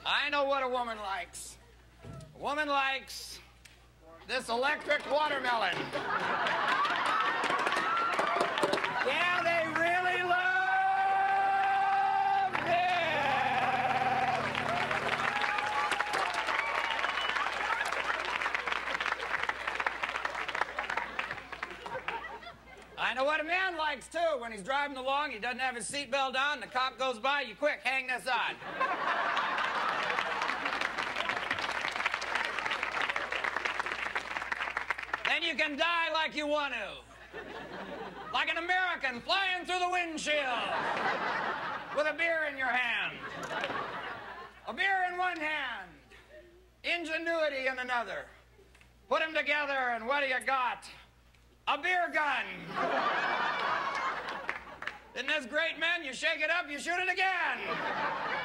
I know what a woman likes. A woman likes this electric watermelon. Yeah, they really love it. I know what a man likes, too. When he's driving along, he doesn't have his seatbelt on, the cop goes by, you quick, hang this on. Then you can die like you want to. Like an American flying through the windshield with a beer in your hand. A beer in one hand, ingenuity in another. Put them together and what do you got? A beer gun. Isn't this great, men? You shake it up, you shoot it again.